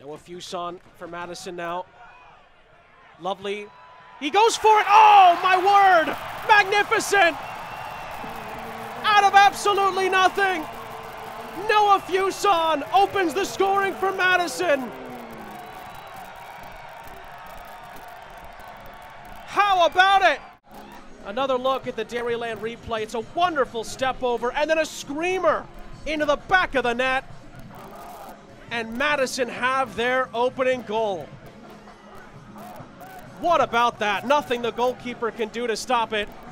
Noah Fuson for Madison now. Lovely. He goes for it. Oh, my word. Magnificent. Out of absolutely nothing. Noah Fuson opens the scoring for Madison. How about it? Another look at the Dairyland replay. It's a wonderful step over and then a screamer into the back of the net. And Madison have their opening goal. What about that? Nothing the goalkeeper can do to stop it.